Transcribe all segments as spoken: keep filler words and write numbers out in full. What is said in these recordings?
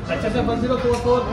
अच्छे से बंद करो फोर फोर।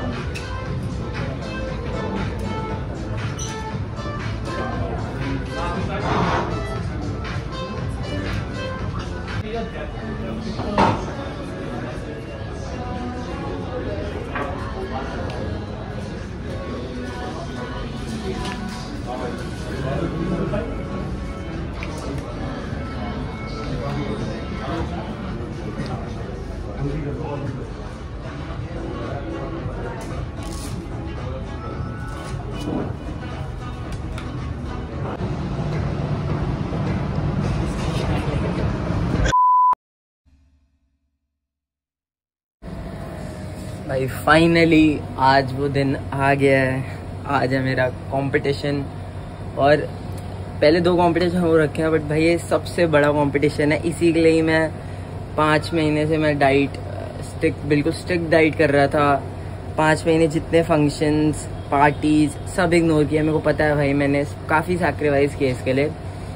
भाई फाइनली आज वो दिन आ गया है। आज है मेरा कंपटीशन, और पहले दो कंपटीशन हो रखे हैं, बट भाई ये सबसे बड़ा कंपटीशन है। इसी के लिए ही मैं पाँच महीने से मैं डाइट स्टिक बिल्कुल स्ट्रिक्ट डाइट कर रहा था। पाँच महीने जितने फंक्शंस पार्टीज सब इग्नोर किया। मेरे को पता है भाई मैंने काफ़ी सैक्रिफाइस किया इसके लिए।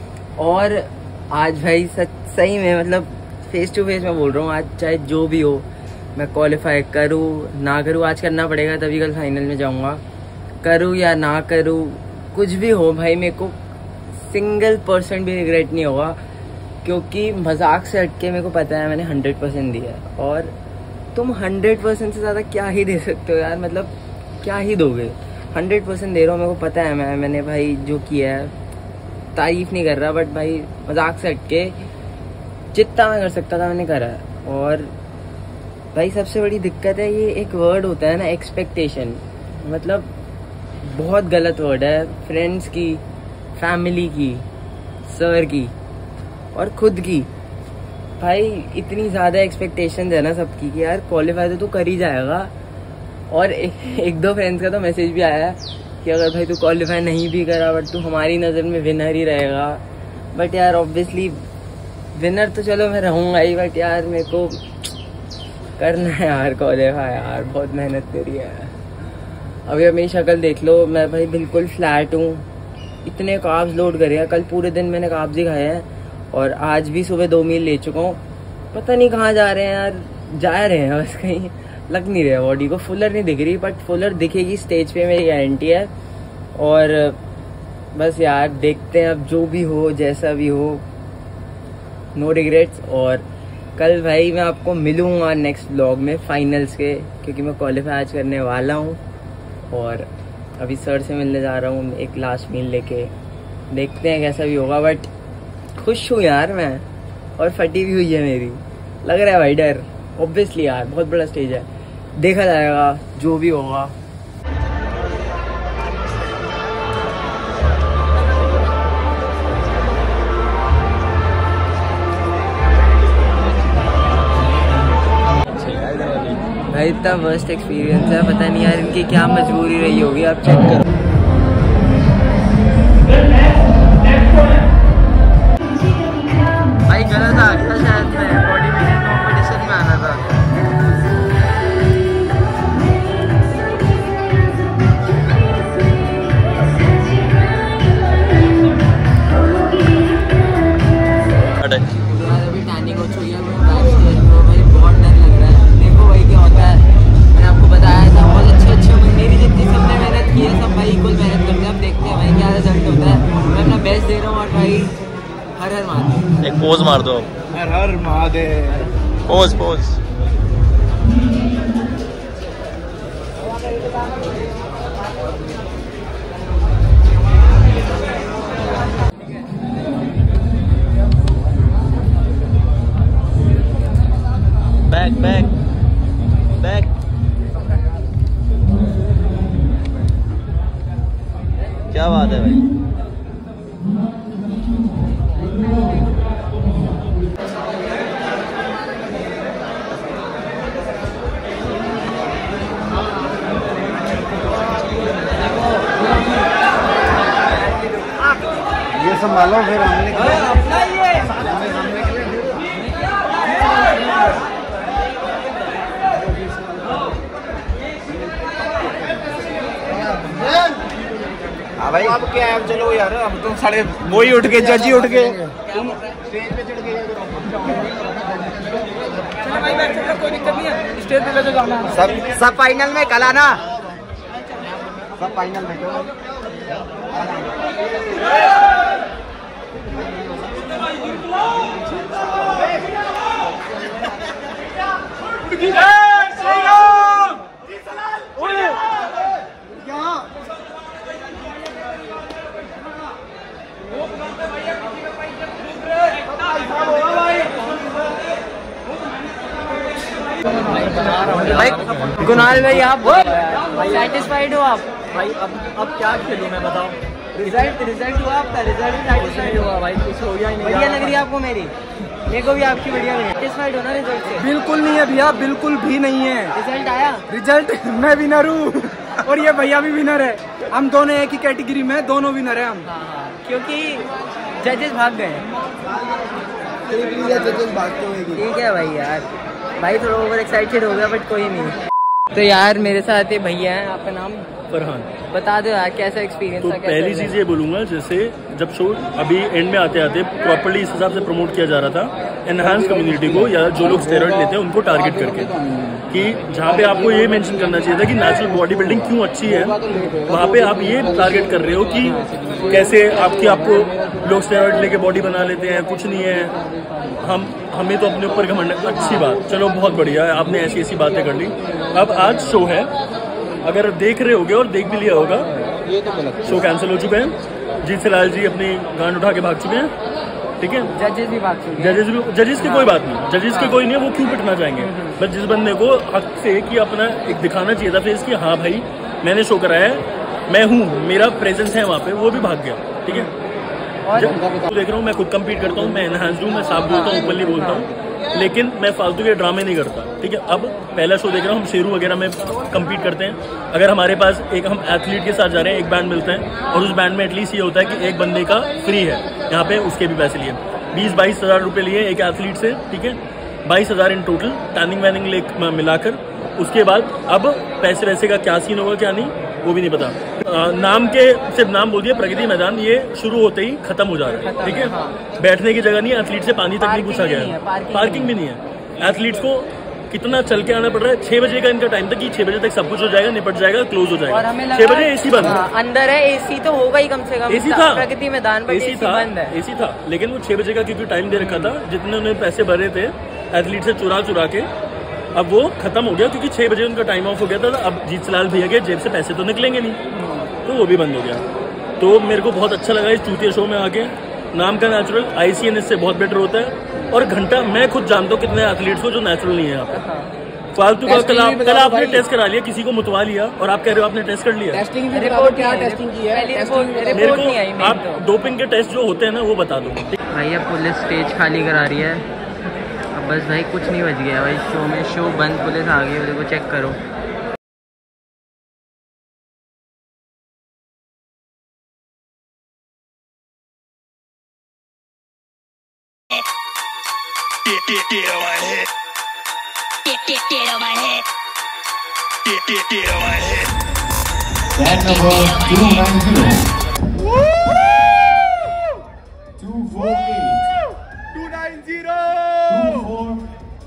और आज भाई सच सही में मतलब फेस टू फेस मैं बोल रहा हूँ, आज चाहे जो भी हो मैं क्वालिफाई करूँ ना करूँ, आज करना पड़ेगा तभी कल फाइनल में जाऊँगा। करूँ या ना करूँ कुछ भी हो भाई, मेरे को सिंगल परसेंट भी रिग्रेट नहीं होगा, क्योंकि मजाक से हटके मेरे को पता है मैंने हंड्रेड परसेंट दिया है। और तुम हंड्रेड परसेंट से ज़्यादा क्या ही दे सकते हो यार, मतलब क्या ही दोगे। हंड्रेड परसेंट दे रहा हूँ, मेरे को पता है मैं मैंने भाई जो किया है, तारीफ नहीं कर रहा, बट भाई मजाक से हटके जितना मैं कर सकता था मैंने करा है। और भाई सबसे बड़ी दिक्कत है ये एक वर्ड होता है ना, एक्सपेक्टेशन, मतलब बहुत गलत वर्ड है। फ्रेंड्स की, फैमिली की, सर की और खुद की, भाई इतनी ज़्यादा एक्सपेक्टेशन है ना सबकी कि यार क्वालिफाई तो तू कर ही जाएगा। और ए, एक दो फ्रेंड्स का तो मैसेज भी आया कि अगर भाई तू क्वालिफाई नहीं भी करा बट तू हमारी नज़र में विनर ही रहेगा। बट यार ऑब्वियसली विनर तो चलो मैं रहूँगा ही, बट यार मेरे को करना है यार क्वालिफाई, यार बहुत मेहनत करी है। अभी अब मेरी शक्ल देख लो, मैं भाई बिल्कुल फ्लैट हूँ। इतने कार्ब्स लोड करे हैं, कल पूरे दिन मैंने कार्ब्स ही खाए हैं, और आज भी सुबह दो मील ले चुका हूँ। पता नहीं कहाँ जा रहे हैं यार, जा रहे हैं बस कहीं, लग नहीं रहा बॉडी को। फुलर नहीं दिख रही, बट फुलर दिखेगी स्टेज पे, मेरी गारंटी है। और बस यार देखते हैं अब जो भी हो, जैसा भी हो, नो रिग्रेट्स। और कल भाई मैं आपको मिलूंगा नेक्स्ट व्लॉग में फाइनल्स के, क्योंकि मैं क्वालिफाई आज करने वाला हूँ। और अभी सर से मिलने जा रहा हूँ एक लास्ट मील लेके, देखते हैं कैसा भी होगा। बट खुश हूँ यार मैं, और फटी भी हुई है मेरी, लग रहा है भाई डर। ऑब्वियसली यार बहुत बड़ा स्टेज है, देखा जाएगा जो भी होगा। भाई इतना वर्स्ट एक्सपीरियंस है, पता नहीं यार इनकी क्या मजबूरी रही होगी। आप चेक करो, भाई गलत आ गया शायद, मैं बॉडी बिल्डिंग कॉम्पिटिशन में आना था। अभी टैनिंग हो चुकी है, भाई बहुत डर लग रहा है। देखो भाई क्या होता है, मैंने आपको बताया था बहुत अच्छे अच्छे मेरी जितनी सबने मेहनत की है, सब भाई इक्वल मेहनत करते हैं। अब देखते हैं भाई क्या रिजल्ट होता है। मैं अपना बेस्ट दे रहा हूँ, और भाई हर हर महादेव। एक पोज मार दो, हर हर Mahadev. Pose pose. Back back back. क्या बात है भाई। ये संभालो फिर हमने अपना ही है। हाँ भाई अब क्या है, चलो यार अब तो साढ़े वो ही उठ गए, जज ही उठ गए, तुम स्टेज पे चढ़ गए। भाई बैठ चल, कोई दिक्कत नहीं है, स्टेज पे लेके जाना। सब सब फाइनल में कल आना, सब फाइनल में। भाई कुणाल भाई आप सेटिस्फाइड हो आप? भाई अब अब क्या खेलूं मैं, बताओ। रिजल्ट रिजल्ट हुआ आपका? रिजल्ट सेटिस्फाइड हुआ भाई, कुछ हो गया ही नहीं। बढ़िया लग रही है आपको मेरी? मेरे को भी आपकी बढ़िया लगी। सेटिस्फाइड हो ना रिजल्ट से? बिल्कुल नहीं है भैया, बिल्कुल भी नहीं है। रिजल्ट आया? रिजल्ट मैं विनर हूँ और ये भैया भी विनर है। हम दोनों एक ही कैटेगरी में, दोनों विनर है हम। हाँ हाँ, क्योंकि जजेस भाग गए। ठीक है भाई यार, भाई थोड़ा ओवर एक्साइटेड हो गया बट कोई नहीं। तो यार मेरे साथ ये भैया हैं, आपका नाम? फरहान। बता दो यार कैसा एक्सपीरियंस तो था? पहली चीज़ ये बोलूँगा, जैसे जब शो अभी एंड में आते आते प्रॉपर्ली इस हिसाब से प्रमोट किया जा रहा था, एनहांस कम्युनिटी को या जो लोग स्टेरॉइड लेते हैं उनको टारगेट करके, कि जहाँ पे आपको ये मेंशन करना चाहिए था कि नेचुरल बॉडी बिल्डिंग क्यों अच्छी है, वहाँ पे आप ये टारगेट कर रहे हो कि कैसे आपकी आपको लोग स्टेरॉइड लेके बॉडी बना लेते हैं, कुछ नहीं है, हम हमें तो अपने ऊपर घमंड। अच्छी बात, चलो बहुत बढ़िया है, आपने ऐसी ऐसी बातें कर ली। अब आज शो है, अगर देख रहे होगे और देख भी लिया होगा, शो कैंसिल हो चुका है। जीत लाल जी अपनी गांड उठा के भाग चुके हैं, ठीक है। जजेस भी भाग चुके हैं। जजेस भी, जजेस की कोई बात नहीं, जजेस के कोई नहीं है, वो क्यों पिटना चाहेंगे। बस जिस बंदे को हक से कि अपना एक दिखाना चाहिए था फेस कि हाँ भाई मैंने शो कराया है, मैं हूँ, मेरा प्रेजेंस है वहाँ पे, वो भी भाग गया, ठीक है। और तो देख रहा हूँ, मैं खुद कम्पीट करता हूँ, मैं एनहांस्ड हूँ, मैं साफ बोलता हूँ, ओपनली बोलता हूँ, लेकिन मैं फालतू के ड्रामे नहीं करता, ठीक है। अब पहला शो देख रहा हूँ, हम शेरू वगैरह में कम्पीट करते हैं। अगर हमारे पास एक, हम एथलीट के साथ जा रहे हैं, एक बैंड मिलता है और उस बैंड में एटलीस्ट ये होता है कि एक बंदे का फ्री है, यहाँ पे उसके भी पैसे लिए, बीस बाईस हज़ार रुपये लिए एक एथलीट से, ठीक है, बाईस हज़ार इन टोटल, टैनिंग वैनिंग ले मिलाकर। उसके बाद अब पैसे वैसे का क्या सीन होगा क्या नहीं वो भी नहीं पता। आ, नाम के सिर्फ नाम बोल दिया, प्रगति मैदान, ये शुरू होते ही खत्म हो जा रहा है, ठीक है। बैठने की जगह नहीं है, एथलीट से पानी तक नहीं पूछा गया है, पार्किंग भी नहीं है। एथलीट्स को कितना चल के आना पड़ रहा है। छह बजे का इनका टाइम था कि छह बजे तक सब कुछ हो जाएगा, निपट जाएगा, क्लोज हो जाएगा। छह बजे एसी बंद, अंदर है एसी तो होगा ही कम से कम, एसी था प्रगति मैदान पर एसी था, बंद है, एसी था, लेकिन वो छह बजे का क्योंकि टाइम दे रखा था, जितने उन्होंने पैसे भरे थे एथलीट से चुरा चुरा के, अब वो खत्म हो गया क्योंकि छह बजे उनका टाइम ऑफ हो गया था। अब जीत लाल भैया के जेब से पैसे तो निकलेंगे नहीं, तो वो भी बंद हो गया। तो मेरे को बहुत अच्छा लगा इस चूतिया शो में आके। नाम का नेचुरल, आईसीएन इससे बहुत बेटर होता है, और घंटा मैं खुद जानता हूँ कितने एथलीट्स को जो नेचुरल नहीं है यहाँ पे। फालतू का कल आप कल आपने टेस्ट करा लिया, किसी को मुतवा लिया, और आप कह रहे हो आपने टेस्ट कर लिया। टेस्टिंग रिपोर्ट क्या टेस्टिंग की है? मेरे को आप डोपिंग के टेस्ट जो होते हैं ना वो बता दो। भैया पुलिस स्टेज खाली करा रही है, अब बस भाई कुछ नहीं बच गया भाई शो में, शो बंद, पुलिस आ गई, देखो चेक करो। Get, get, get on my head. Get, get, get on my head. Get, get, get on my head. That number two ninety. two forty-eight. two ninety. two forty.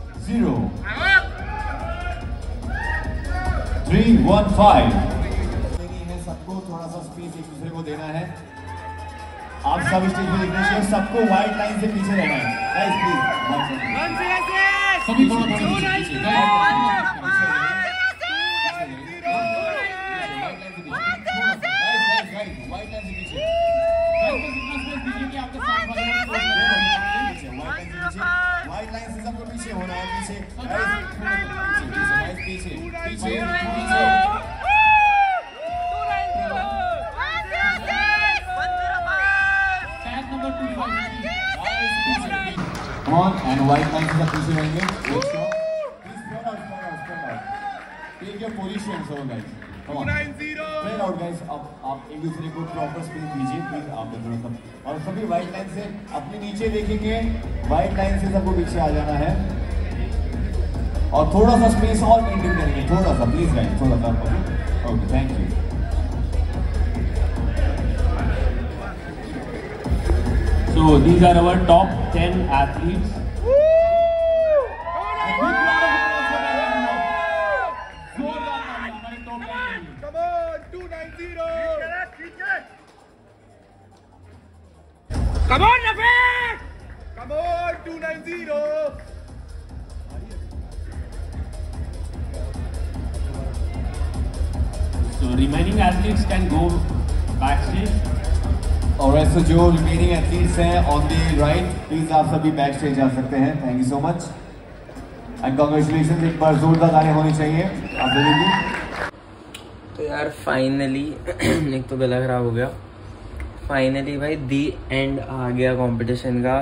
three fifteen. सबको थोड़ा सा space एक दूसरे को देना है। आप सब स्टेज पे देखना चाहिए, सबको व्हाइट लाइन से पीछे रहना है। गाइस प्लीज सभी थोड़ा थोड़ा पीछे पीछे गाइस गाइस व्हाइट लाइन से पीछे गाइस कितना स्पेस दीजिए कि आपके साथ वाले व्हाइट लाइन से सबको पीछे होना है, पीछे गाइस पीछे पीछे पीछे पीछे on and white lines से पीछे रहेंगे। Please spread out, spread out, spread out. Take your positions, all guys. Come on. Spread out, guys. अब आप एक दूसरे को प्रॉपर स्पेस दीजिए, प्लीज। आप थोड़ा सा और सभी व्हाइट लाइन से अपने नीचे देखेंगे, व्हाइट लाइन से सबको पीछे आ जाना है और थोड़ा सा स्पेस और मेंटेन करेंगे, थोड़ा सा प्लीज गाइस, थोड़ा सा। Okay, thank you. So these are our top ten athletes. Come on, Rafiq! Come on, two ninety. So remaining athletes can go backstage. Alright, so जो remaining athletes हैं on the right, please आप सभी backstage जा सकते हैं. Thank you so much. And congratulations, एक बार जोरदार तालियां होनी चाहिए आप लोगों की. तो यार फाइनली एक तो गला खराब हो गया. फाइनली भाई दी एंड आ गया कंपटीशन का.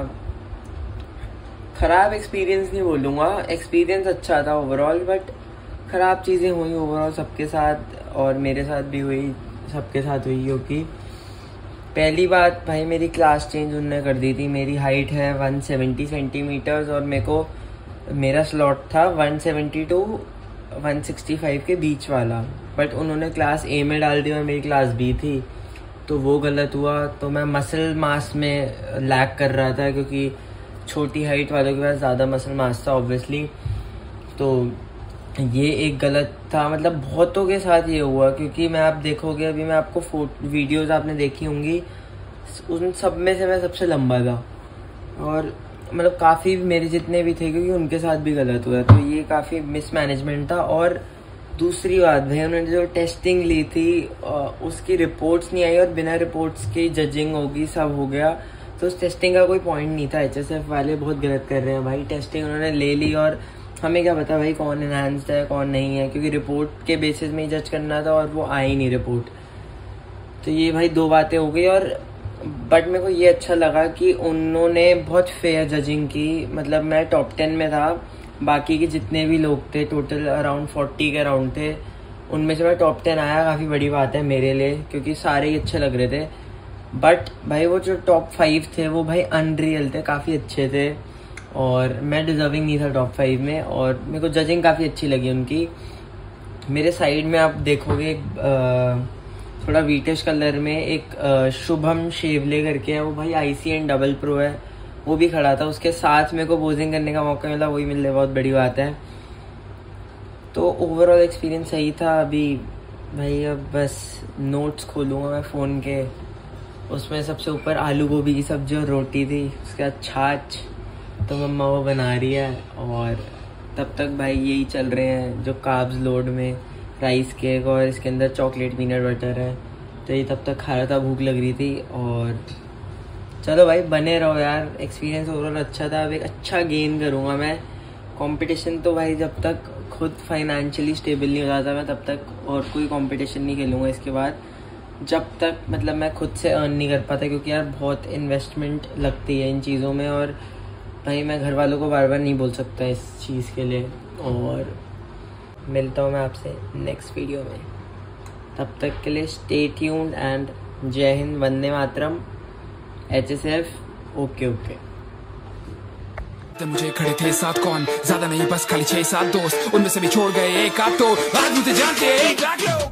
खराब एक्सपीरियंस नहीं बोलूँगा, एक्सपीरियंस अच्छा था ओवरऑल, बट ख़राब चीज़ें हुई ओवरऑल सबके साथ, और मेरे साथ भी हुई, सबके साथ हुई. क्योंकि पहली बात भाई मेरी क्लास चेंज उन्होंने कर दी थी. मेरी हाइट है वन सेवेंटी सेंटीमीटर्स और मेरे को मेरा स्लॉट था one seventy two one sixty five के बीच वाला, बट उन्होंने क्लास ए में डाल दी और मेरी क्लास बी थी, तो वो गलत हुआ. तो मैं मसल मास में लैग कर रहा था क्योंकि छोटी हाइट वालों के पास ज़्यादा मसल मास था ऑब्वियसली. तो ये एक गलत था, मतलब बहुतों के साथ ये हुआ. क्योंकि मैं आप देखोगे अभी मैं आपको फोटो वीडियोज़ आपने देखी होंगी, उन सब में से मैं सबसे लंबा था, और मतलब काफ़ी मेरे जितने भी थे क्योंकि उनके साथ भी गलत हुआ. तो ये काफ़ी मिसमैनेजमेंट था. और दूसरी बात भाई उन्होंने जो टेस्टिंग ली थी उसकी रिपोर्ट्स नहीं आई, और बिना रिपोर्ट्स की जजिंग होगी, सब हो गया, तो उस टेस्टिंग का कोई पॉइंट नहीं था. एच एस एफ वाले बहुत गलत कर रहे हैं भाई. टेस्टिंग उन्होंने ले ली और हमें क्या पता भाई कौन एनहांस्ड है कौन नहीं है, क्योंकि रिपोर्ट के बेसिस में ही जज करना था और वो आई नहीं रिपोर्ट. तो ये भाई दो बातें हो गई. और बट मेरे को ये अच्छा लगा कि उन्होंने बहुत फेयर जजिंग की. मतलब मैं टॉप टेन में था, बाकी के जितने भी लोग थे टोटल अराउंड फोर्टी के अराउंड थे, उनमें से मैं टॉप टेन आया. काफ़ी बड़ी बात है मेरे लिए क्योंकि सारे ही अच्छे लग रहे थे. बट भाई वो जो टॉप फाइव थे वो भाई अनरियल थे, काफ़ी अच्छे थे, और मैं डिजर्विंग नहीं था टॉप फाइव में. और मेरे को जजिंग काफ़ी अच्छी लगी उनकी. मेरे साइड में आप देखोगे थोड़ा वीटिश कलर में एक शुभम शेवले करके है, वो भाई I C N double pro है, वो भी खड़ा था. उसके साथ मेरे को पोजिंग करने का मौका मिला, वही मिलने बहुत बड़ी बात है. तो ओवरऑल एक्सपीरियंस सही था. अभी भाई अब बस नोट्स खोलूँगा मैं फ़ोन के, उसमें सबसे ऊपर आलू गोभी की सब्जी और रोटी थी, उसके बाद छाछ तो मम्मा वो बना रही है. और तब तक भाई यही चल रहे हैं जो कार्ब्स लोड में राइस केक और इसके अंदर चॉकलेट पीनट बटर है, तो ये तब तक खा रहा था, भूख लग रही थी. और चलो भाई बने रहो यार. एक्सपीरियंस ओवरऑल अच्छा था. अब एक अच्छा गेन करूँगा मैं. कंपटीशन तो भाई जब तक खुद फाइनेंशियली स्टेबल नहीं हो जाता मैं तब तक और कोई कंपटीशन नहीं खेलूँगा इसके बाद, जब तक मतलब मैं खुद से अर्न नहीं कर पाता, क्योंकि यार बहुत इन्वेस्टमेंट लगती है इन चीज़ों में. और भाई मैं घर वालों को बार बार नहीं बोल सकता इस चीज़ के लिए. और मिलता हूँ मैं आपसे नेक्स्ट वीडियो में. तब तक के लिए स्टे ट्यून्ड एंड जय हिंद, वंदे मातरम, H S F. Okay okay. मुझे खड़े थे साथ कौन, ज्यादा नहीं बस खाली छह सात दोस्त, उनमें से भी छोड़ गए एक आध, तो आज मुझे जानते एक लाख लोग.